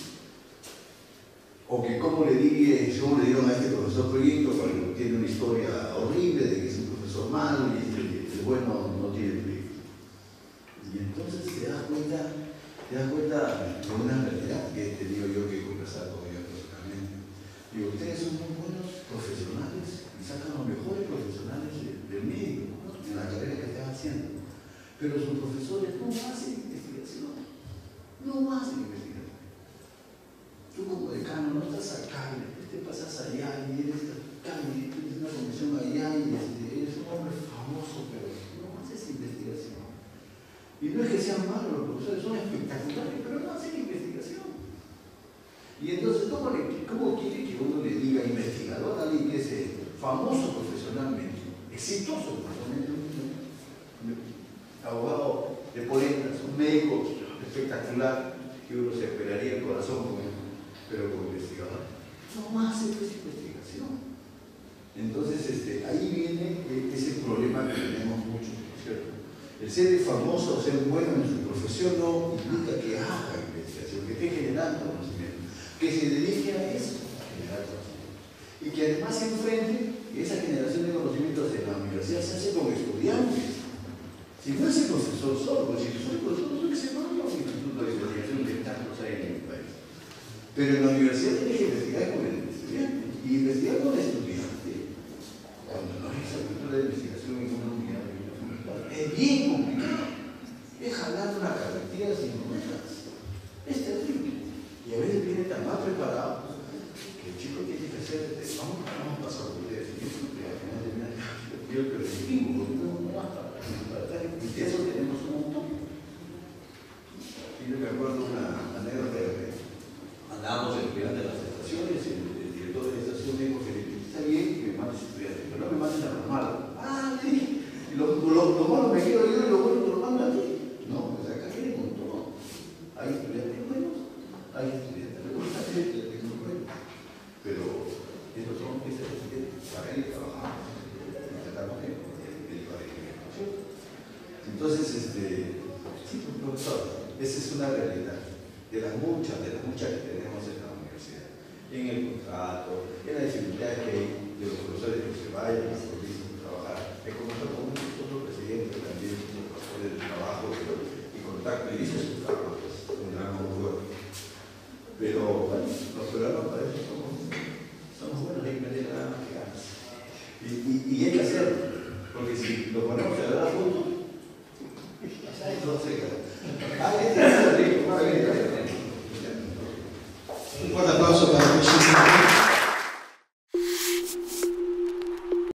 O que cómo le, di, cómo le dieron a este profesor proyecto cuando tiene una historia horrible de que es un profesor malo y el, el bueno no tiene proyecto. Y entonces te das cuenta, te das cuenta de una realidad que te digo yo que he conversado con ellos personalmente. Digo, ustedes son muy buenos profesionales y sacan los mejores profesionales del medio, ¿no? En la carrera que están haciendo. Pero sus profesores no hacen investigación. No hacen investigación. Tú como decano no estás acá, te pasas allá y eres acá y tienes una comisión allá y eres un hombre famoso, pero no haces investigación. Y no es que sean malos los profesores, son espectaculares, pero no hacen investigación. Y entonces, ¿cómo, le, cómo quiere que uno le diga investigador a alguien que es famoso profesionalmente, exitoso profesionalmente, abogado de poetas, un médico espectacular, que uno se esperaría el corazón con él, pero como investigador no hace pues investigación? Entonces este, ahí viene ese problema que tenemos mucho, ¿no es cierto? El ser famoso o ser bueno en su profesión no implica que haga investigación, que esté generando conocimiento, que se dedique a eso, a generar conocimiento, y que además se enfrente esa generación de conocimientos en la universidad se hace con estudiantes. Si no es el profesor solo, pues si soy profesor, soy que se manda un instituto de investigación que tantos hay en el país. Pero en la universidad tienes que investigar con el estudiante. Y investigar con el estudiante, cuando no hay esa cultura de investigación en una unidad, es bien complicado. Es jalar una carretilla sin ruedas. Es terrible. Y a veces viene tan mal preparado que el chico tiene que hacer, vamos, vamos a pasar por ustedes. Y eso que al final termina, yo creo que el mismo, no basta. Y de eso tenemos un montón. Y yo me acuerdo una anécdota de que andábamos estudiando en las estaciones, el, el director de la estación dijo que está bien que me mandes estudiantes, pero no me mandes a los malos. Ah, sí, y los lo, lo malos me quedo yo y los buenos te los mando a ti. No, pues acá viene con todo. Hay estudiantes buenos, hay estudiantes buenos, hay estudiantes muy buenos. Pero esos son estudiantes para ir a trabajar, tratamos de llevar el tiempo, ¿cierto? Entonces, este, sí, profesor, esa es una realidad de las muchas, de las muchas que tenemos en la universidad, en el contrato, en la dificultad que hay de los profesores que se vayan a servicios a trabajar. Me conozco con un otro presidente también, los profesores de trabajo y contacto, y dice su trabajo, pues, un gran orgullo. Pero, bueno, los peruanos para eso somos, somos buenos, hay que meter nada más que ganas. Y, y, y hay que hacerlo, porque si los ponemos a dar juntos, entonces,